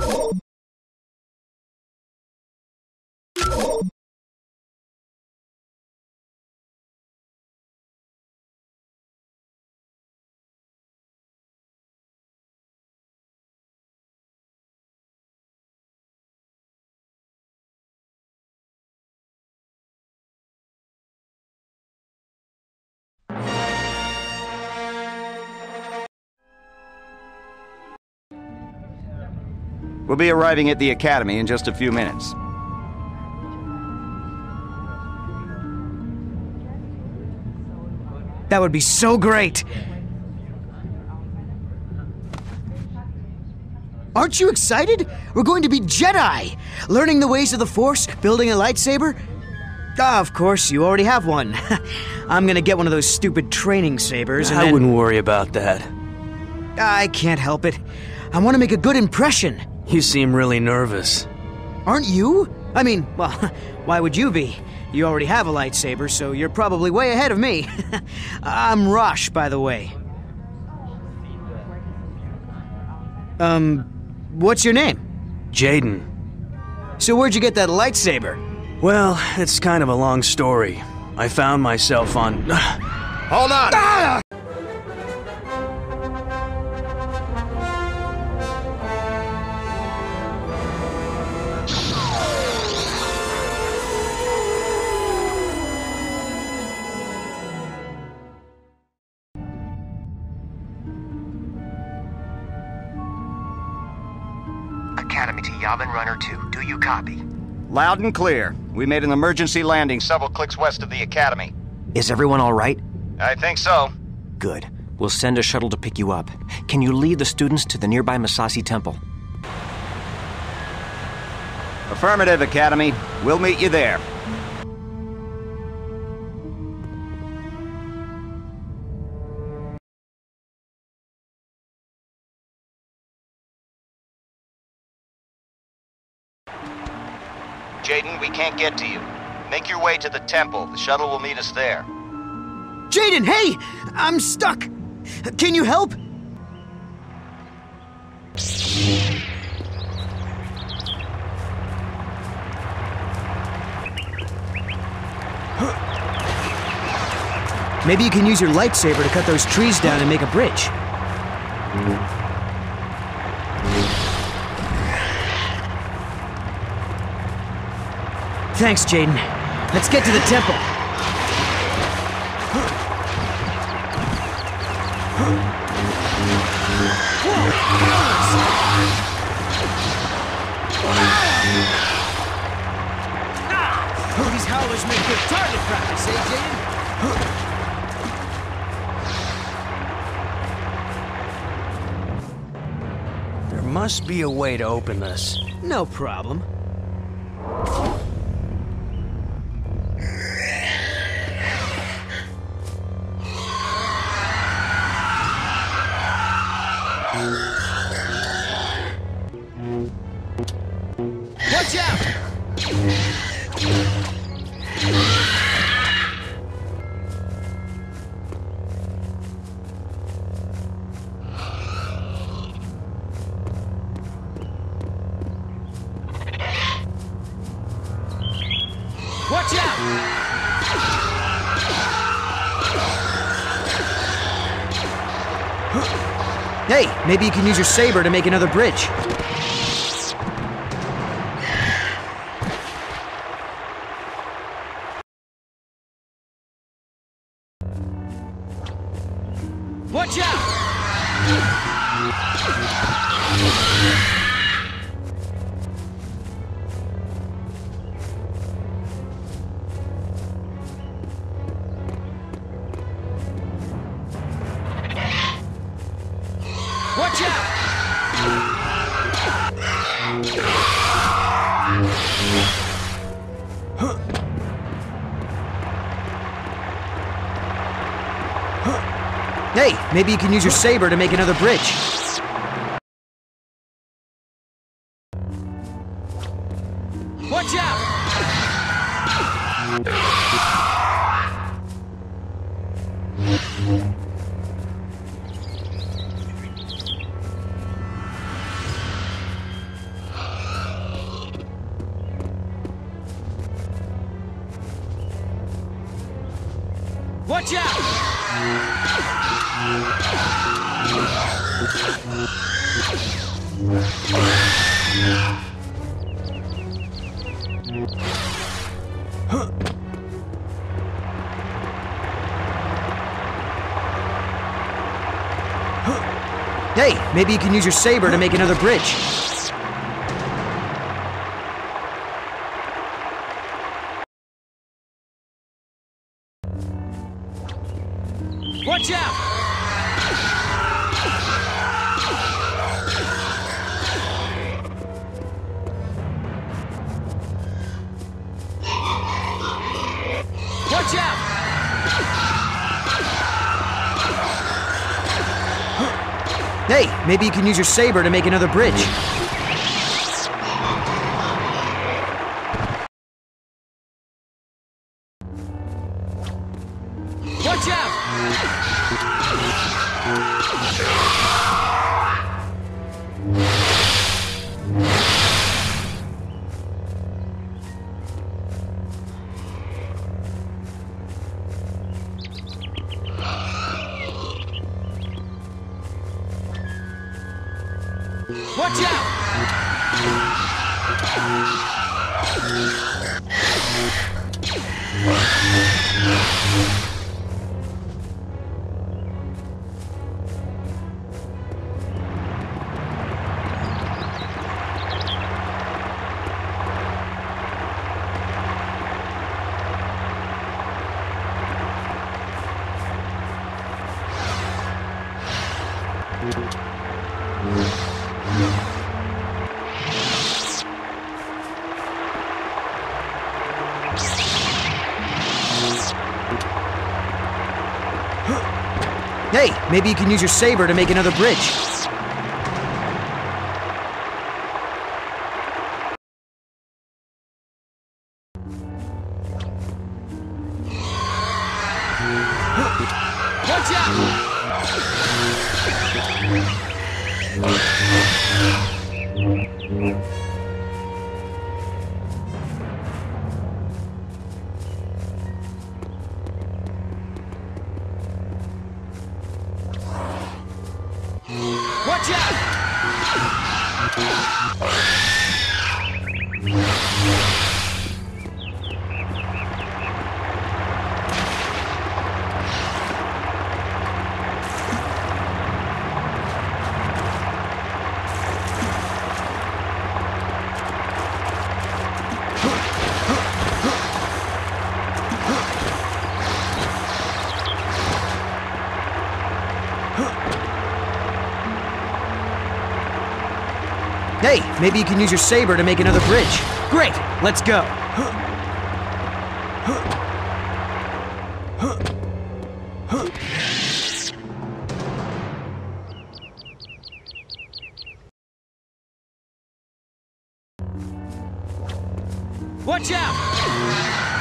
We'll be arriving at the Academy in just a few minutes. That would be so great! Aren't you excited? We're going to be Jedi! Learning the ways of the Force, building a lightsaber. Ah, of course, you already have one. I'm gonna get one of those stupid training sabers and I wouldn't worry about that. I can't help it. I want to make a good impression. You seem really nervous. Aren't you? I mean, well, why would you be? You already have a lightsaber, so you're probably way ahead of me. I'm Rosh, by the way. What's your name? Jaden. So where'd you get that lightsaber? Well, it's kind of a long story. I found myself on... Hold on! Ah! Academy to Yavin Runner 2. Do you copy? Loud and clear. We made an emergency landing several clicks west of the Academy. Is everyone all right? I think so. Good. We'll send a shuttle to pick you up. Can you lead the students to the nearby Masashi Temple? Affirmative, Academy. We'll meet you there. Jaden, we can't get to you. Make your way to the temple. The shuttle will meet us there. Jaden, hey! I'm stuck! Can you help? Maybe you can use your lightsaber to cut those trees down and make a bridge. Thanks, Jaden. Let's get to the temple. These howlers make good target practice, eh, Jaden? There must be a way to open this. No problem. Watch out! Watch out! Hey, maybe you can use your saber to make another bridge. Watch out! Watch out! Hey, maybe you can use your saber to make another bridge. Watch out! Watch out! Hey, maybe you can use your saber to make another bridge. Watch out! Watch out! Hey, maybe you can use your saber to make another bridge. Watch out! Watch out! Hey, maybe you can use your saber to make another bridge. Watch out! Watch out! Hey, maybe you can use your saber to make another bridge. Great, let's go. Watch out!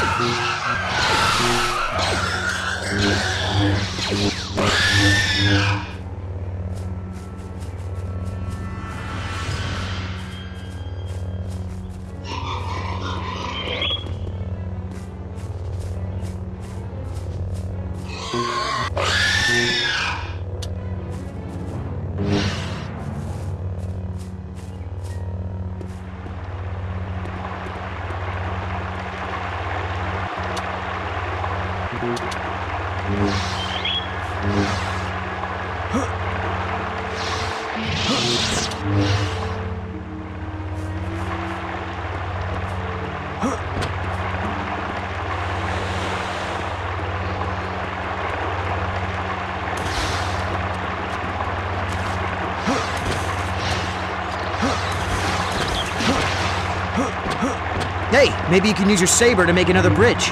Hey, maybe you can use your saber to make another bridge.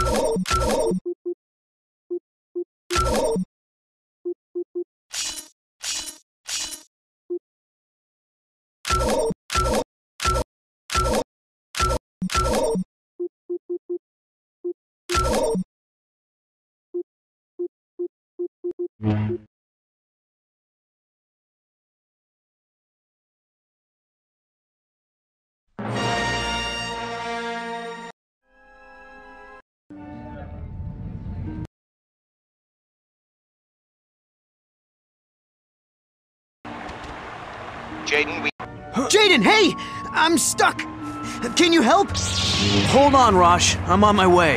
Jaden, Jaden, hey! I'm stuck! Can you help? Hold on, Rosh. I'm on my way.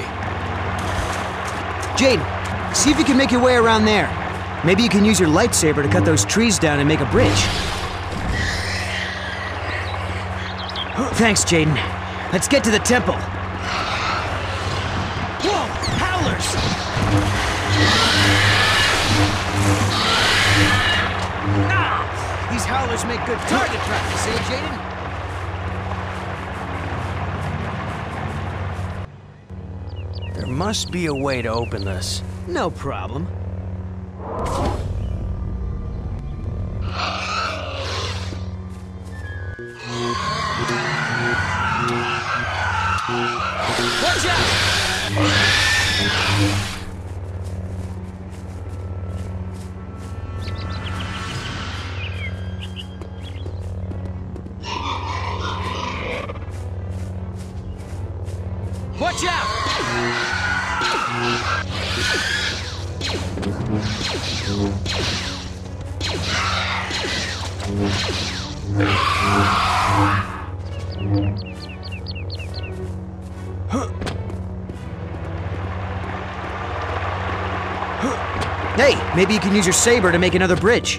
Jaden, see if you can make your way around there. Maybe you can use your lightsaber to cut those trees down and make a bridge. Thanks, Jaden. Let's get to the temple. Whoa! Howlers! Ah! These howlers make good target practice, eh, Jaden? There must be a way to open this. No problem. Watch out! Watch out! Hey, maybe you can use your saber to make another bridge.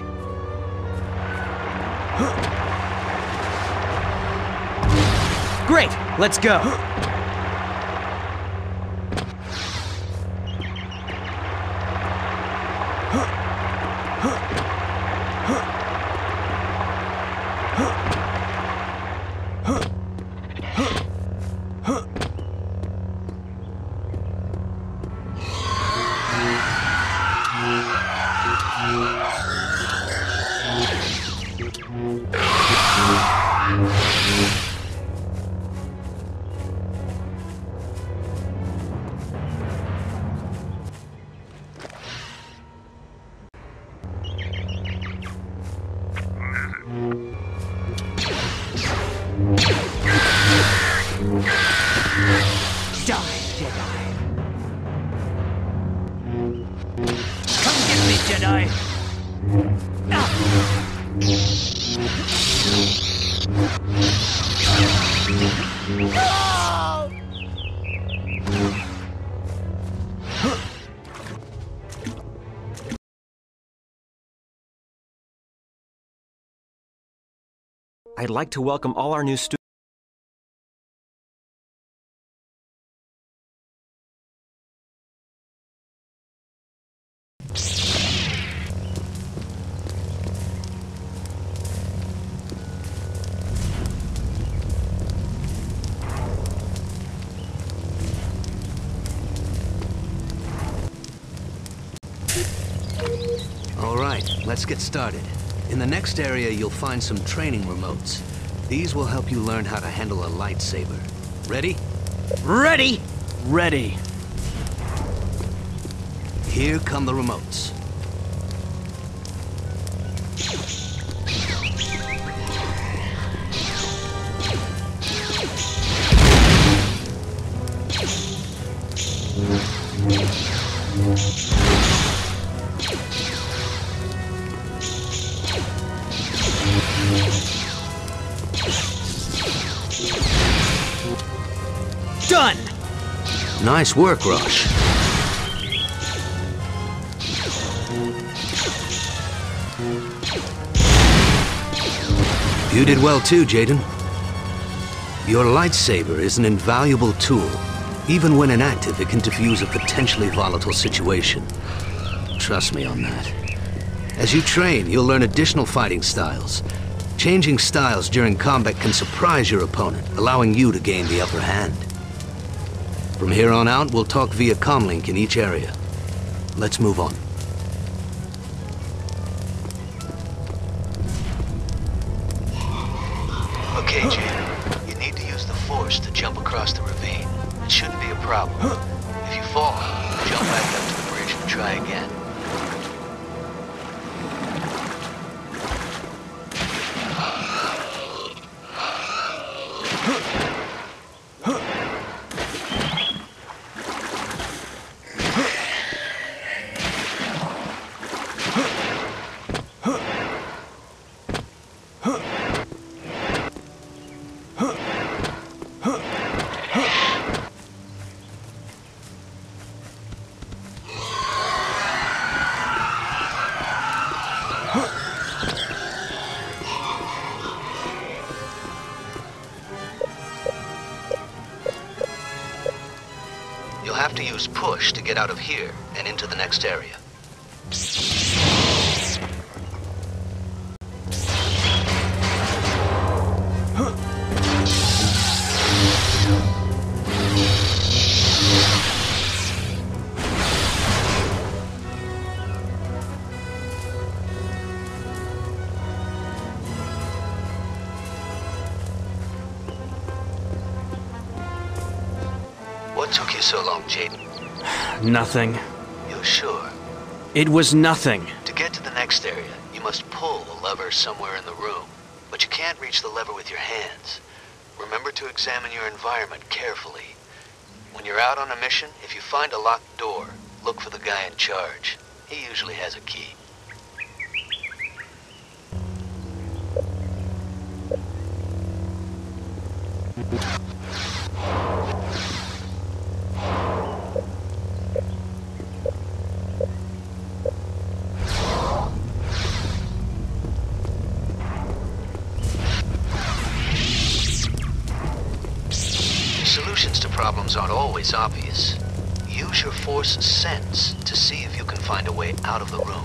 Great, let's go. Jedi. I'd like to welcome all our new students. All right, let's get started. In the next area, you'll find some training remotes. These will help you learn how to handle a lightsaber. Ready? Ready! Ready. Here come the remotes. Done! Nice work, Rosh. You did well too, Jaden. Your lightsaber is an invaluable tool. Even when inactive, it can defuse a potentially volatile situation. Trust me on that. As you train, you'll learn additional fighting styles. Changing styles during combat can surprise your opponent, allowing you to gain the upper hand. From here on out, we'll talk via comlink in each area. Let's move on. Okay, Jaden. You need to use the Force to jump across the ravine. It shouldn't be a problem. If you fall, jump back up to the bridge and try again. You'll have to use push to get out of here and into the next area. What took you so long, Jaden? Nothing. You're sure? It was nothing. To get to the next area, you must pull the lever somewhere in the room. But you can't reach the lever with your hands. Remember to examine your environment carefully. When you're out on a mission, if you find a locked door, look for the guy in charge. He usually has a key. Solutions to problems aren't always obvious. Use your Force sense to see if you can find a way out of the room.